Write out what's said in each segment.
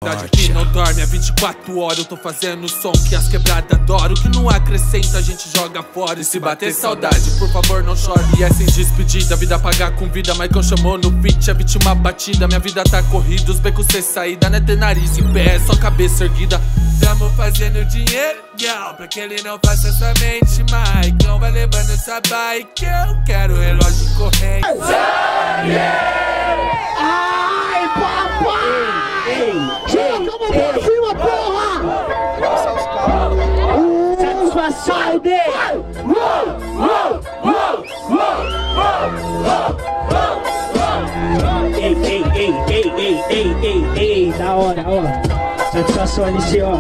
cidade que não dorme há 24 horas. Eu tô fazendo som que as quebradas adoram. O que não acrescenta a gente joga fora. E se bater saudade, por favor não chore. E é sem despedida, vida pagar com vida. Michael chamou no beat, a vítima batida. Minha vida tá corrida, os becos sem saída. Não é ter nariz em pé, é só cabeça erguida. Tamo fazendo dinheiro, yeah, pra que ele não faça somente Michael. Vai levando essa bike, eu quero relógio corrente. Ai, papai! Chega, vamos pra cima, porra! Satisfação dele! Ei, da hora, ó. Satisfação ali, ó.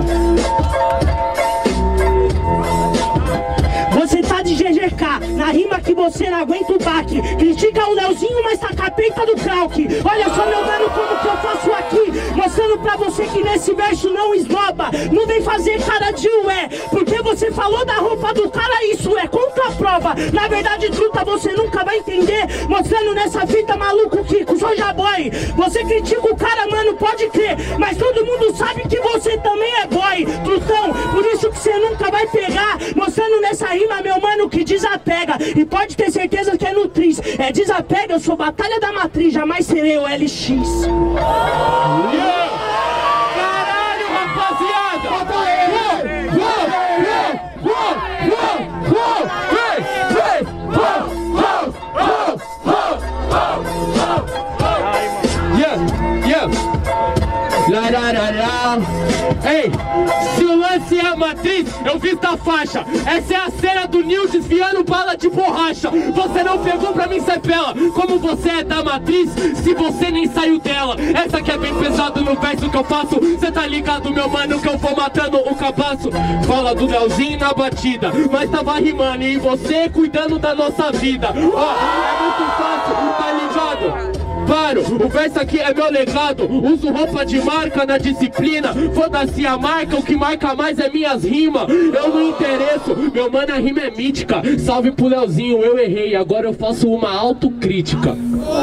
Você tá de GGK, na rima que você não aguenta o baque. Critica o Leozinho, mas tá com a peita do Krauk. Olha só, meu mano, como que eu faço aqui, mostrando pra você que nesse verso não esnoba. Não vem fazer cara de ué, porque você falou da roupa do cara, isso é contra a prova. Na verdade, truta, você nunca vai entender. Mostrando nessa fita, maluco, Kiko, Soulja Boy. Você critica o cara, mano, pode crer, mas todo mundo sabe que você também é boy, trutão. Por isso que você nunca vai pegar. Mostrando nessa rima, meu mano, que desapega. E pode ter certeza que é nutriz. É desapega, eu sou batalha da matriz. Jamais serei o LX. Caralho, rapaziada! Bota ele! Ei, se o lance é a matriz, eu fiz da faixa. Essa é a cena do Nil desviando bala de borracha. Você não pegou pra mim, Cepela. Como você é da matriz, se você nem saiu dela. Essa que é bem pesado no verso que eu faço. Cê tá ligado, meu mano, que eu vou matando o cabaço. Fala do Leozinho na batida, mas tava rimando e você cuidando da nossa vida. Ó, é muito fácil, tá ligado? Paro, o verso aqui é meu legado. Uso roupa de marca na disciplina. Foda-se a marca, o que marca mais é minhas rimas. Eu não interesso, meu mano, a rima é mítica. Salve pro Leozinho, eu errei, agora eu faço uma autocrítica.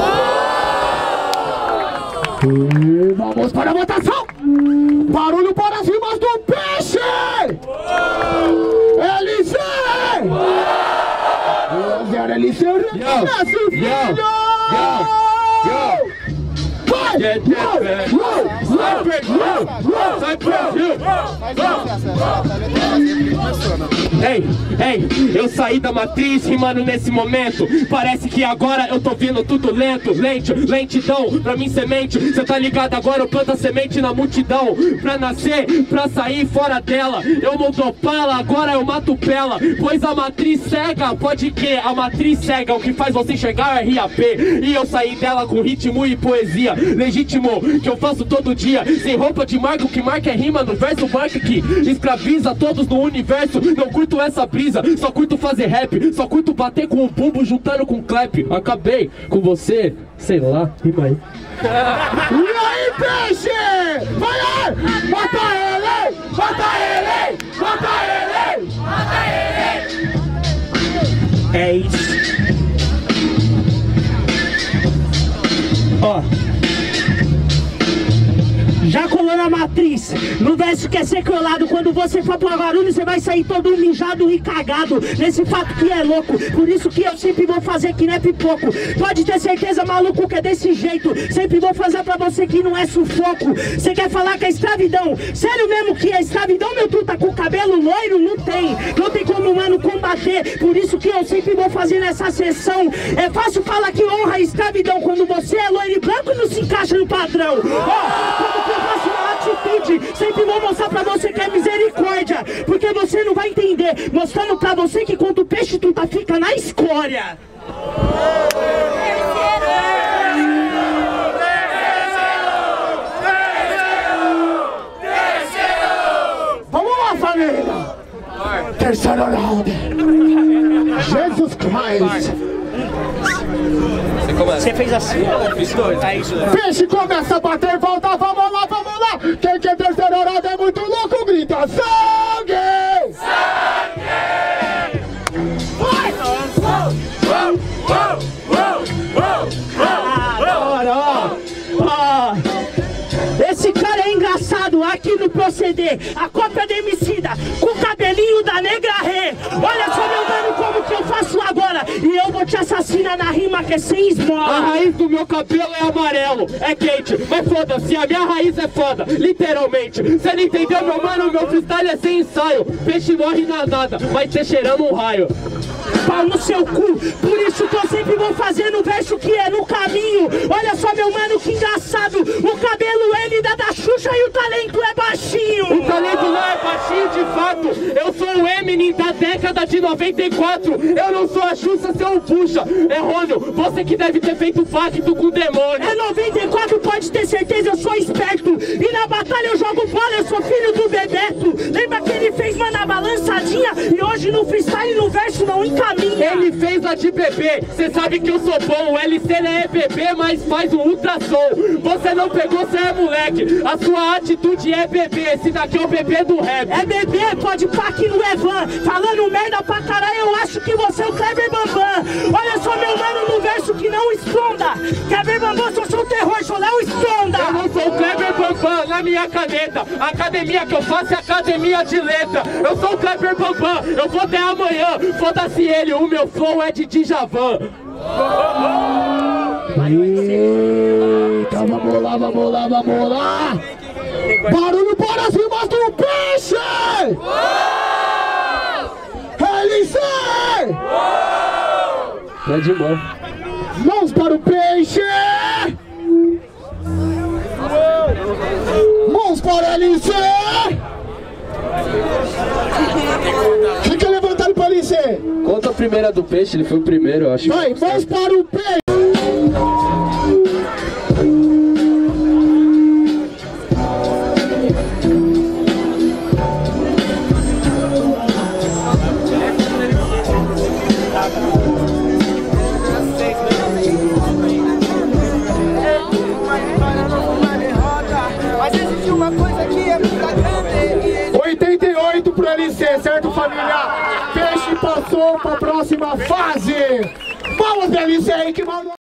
E vamos para a votação! Barulho para as rimas do peixe! LC! LC, Ei, eu saí da matriz rimando nesse momento. Parece que agora eu tô vendo tudo lento. Lentidão, pra mim semente. Cê tá ligado agora, eu planto a semente na multidão. Pra nascer, pra sair fora dela. Eu não dou pala, agora eu mato pela. Pois a matriz cega, pode que a matriz cega, o que faz você enxergar é RAP. E eu saí dela com ritmo e poesia. Legítimo, que eu faço todo dia. Sem roupa de marca, o que marca é rima no verso marca que escraviza todos no universo. Não curto essa brisa, só curto fazer rap. Só curto bater com o bumbo juntando com o clap. Acabei com você, sei lá, rima aí. E aí, peixe? Vai aí! Mata ele! Mata ele! Mata ele! Mata ele! É isso. Ó, já colou na matriz, no verso que é sequelado. Quando você for pra Guarulhos, você vai sair todo mijado e cagado. Nesse fato que é louco, por isso que eu sempre vou fazer que não é pipoco. Pode ter certeza, maluco, que é desse jeito. Sempre vou fazer pra você que não é sufoco. Você quer falar que é escravidão? Sério mesmo que é escravidão, meu truta? Com cabelo loiro? Não tem como, mano, combater. Por isso que eu sempre vou fazer nessa sessão. É fácil falar que honra a escravidão quando você é loiro e branco e não se encaixa no padrão. Ó, como que eu faço uma atitude? Sempre vou mostrar pra você que é misericórdia, porque você não vai entender. Mostrando pra você que quando o peixe truta fica na escória. Vamos lá, família! Terceiro round! Jesus Christ! Você fez assim? Peixe começa a bater, volta, vamos lá! Quem quer terceiro round é muito louco, grita sangue! Vai! Esse cara é engraçado. ligado? Aqui no proceder, a cópia de Emicida, com o cabelinho da Negra Rê. Olha só, meu mano, como que eu faço agora. E eu vou te assassinar na rima que é sem esmola. A raiz do meu cabelo é amarelo, é quente, mas foda-se, a minha raiz é foda, literalmente. Cê não entendeu, meu mano? Meu freestyle é sem ensaio. Peixe morre na nada, vai ter cheirando um raio. Pau no seu cu, por isso que eu sempre vou fazendo verso que é no caminho. Olha só, meu mano, que engraçado. O cabelo ele dá da Xuxa e o talento é baixinho. O talento não é baixinho de fato. Eu sou o Eminem da década de 94. Eu não sou a Xuxa, seu puxa. É Rônio, você que deve ter feito pacto com o demônio. É 94, pode ter certeza, eu sou esperto. E na batalha eu jogo bola, eu sou filho do Bebeto. Lembra que ele fez, mano, a balançadinha? E hoje no freestyle, no verso não encaminha. Ele fez a de bebê, cê sabe que eu sou bom. O LC não é bebê, mas faz um ultrassom. Você não pegou, cê é moleque. A sua atitude é bebê, esse daqui é o bebê do rap. É bebê, pode pá que não é van. Falando merda pra caralho, eu acho que você é o Kleber Bambam. Olha só, meu mano, no verso que não esconda. Kleber Bambam, sou seu terror, sou Léo Esconda. Eu não sou o Kleber Bambam, na minha caneta. A academia que eu faço é academia de letra. Eu sou o Kleber Bambam, eu vou até amanhã. Foda-se ele, o meu flow é de Djavan. Eita, vamos lá, vamos lá, vamos lá. Barulho para as rimas do Peixe! LC! É de mão. Mãos para o Peixe! Mãos para o LC! Fica levantado para o LC! Conta a primeira do Peixe, ele foi o primeiro, eu acho. Vai, mãos para o Peixe! Mas existe uma coisa que é muito grande. 88 pro LC, certo, família? Peixe passou pra próxima fase. Vamos, LC aí que mandou.